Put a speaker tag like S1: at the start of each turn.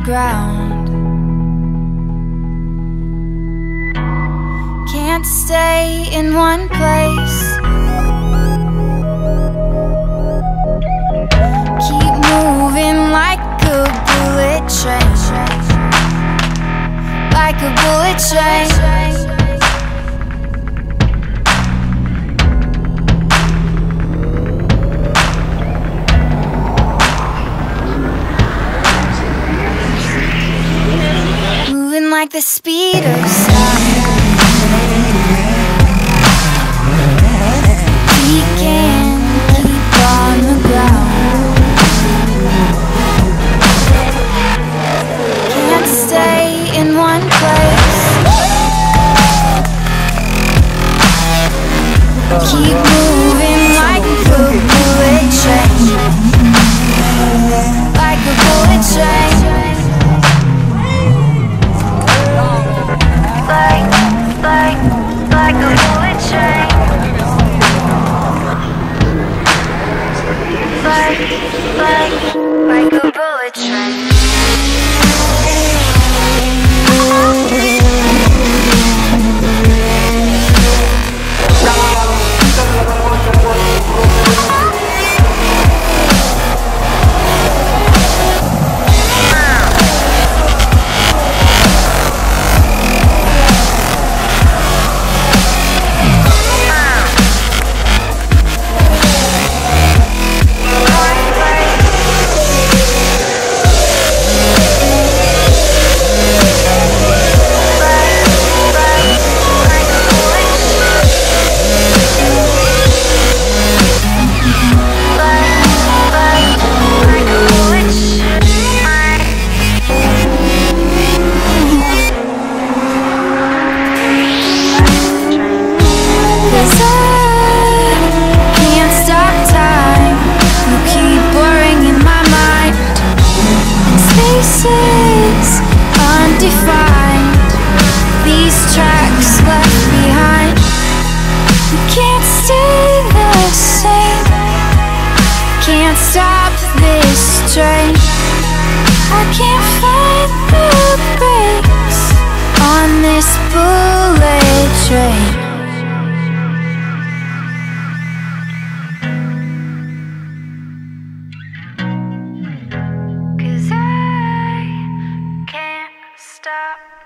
S1: ground. Can't stay in one place. Keep moving like a bullet train, like a bullet train. Like the speed of sound, we can keep on the ground. Can't stay in one place. Keep moving like a bullet train, like a bullet train. Like a bullet train. Like a bullet train. Undefined, these tracks left behind. We can't stay the same. Can't stop this train. I can't find the brakes on this bullet train. Stop.